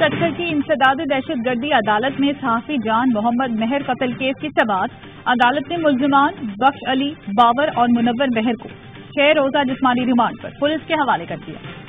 1978 की इंसदादी दहशतगर्दी अदालत में सहाफी जान मोहम्मद मेहर कत्ल केस की समाअत अदालत ने मुल्जिमान बख्श अली, बाबर और मुनव्वर मेहर को 6 रोजा जिस्मानी रिमांड पर पुलिस के हवाले कर दिया।